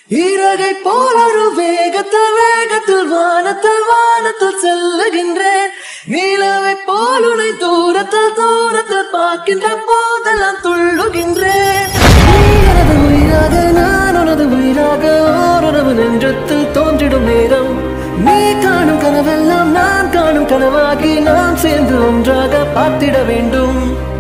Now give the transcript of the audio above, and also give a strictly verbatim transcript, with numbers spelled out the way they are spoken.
இறகை போல் ஒரு வேகத்தில் வேகத்தில் வானத்தில் வானத்தில் செல்லுகின்றேன். நிலவை போல் உன்னை தூரத்தில் தூரத்தில் பார்க்கின்ற போதெல்லாம் துள்ளுகின்றேன். நீ எனது உயிராக நான் உனது உயிராக ஓருறவு நெஞ்சத்தில் தோன்றிடும் நேரம். நீ காணும் கனவெல்லாம் நான் காணும் கனவாகி நாம் சேர்ந்து ஒன்றாக பார்த்திட வேண்டும்.